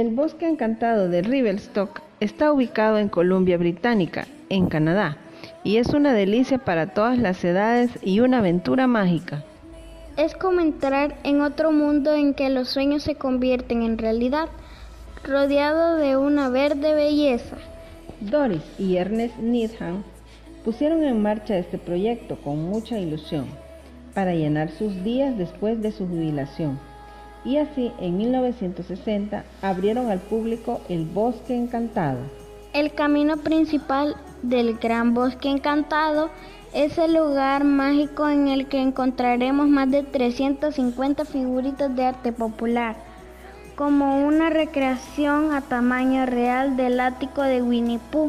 El Bosque Encantado de Revelstoke está ubicado en Columbia Británica, en Canadá, y es una delicia para todas las edades y una aventura mágica. Es como entrar en otro mundo en que los sueños se convierten en realidad, rodeado de una verde belleza. Doris y Ernest Needham pusieron en marcha este proyecto con mucha ilusión para llenar sus días después de su jubilación. Y así, en 1960, abrieron al público el Bosque Encantado. El camino principal del Gran Bosque Encantado es el lugar mágico en el que encontraremos más de 350 figuritas de arte popular, como una recreación a tamaño real del ático de Winnie Pooh,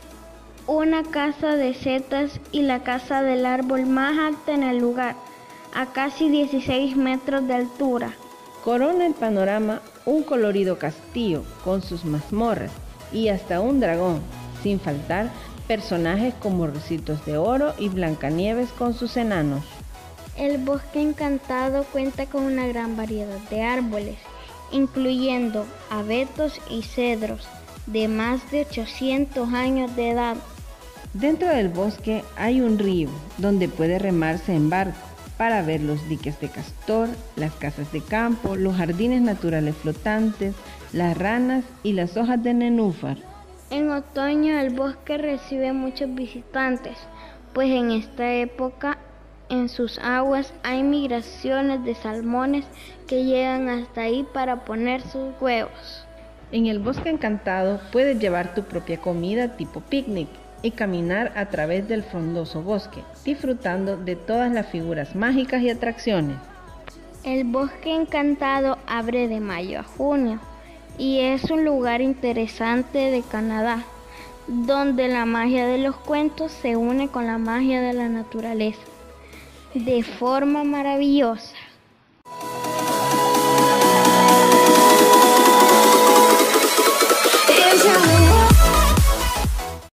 una casa de setas y la casa del árbol más alta en el lugar, a casi 16 metros de altura. Corona el panorama un colorido castillo con sus mazmorras y hasta un dragón, sin faltar personajes como Ricitos de Oro y Blancanieves con sus enanos. El Bosque Encantado cuenta con una gran variedad de árboles, incluyendo abetos y cedros de más de 800 años de edad. Dentro del bosque hay un río donde puede remarse en barco para ver los diques de castor, las casas de campo, los jardines naturales flotantes, las ranas y las hojas de nenúfar. En otoño el bosque recibe muchos visitantes, pues en esta época en sus aguas hay migraciones de salmones que llegan hasta ahí para poner sus huevos. En el Bosque Encantado puedes llevar tu propia comida tipo picnic y caminar a través del frondoso bosque, disfrutando de todas las figuras mágicas y atracciones. El Bosque Encantado abre de mayo a junio y es un lugar interesante de Canadá, donde la magia de los cuentos se une con la magia de la naturaleza de forma maravillosa.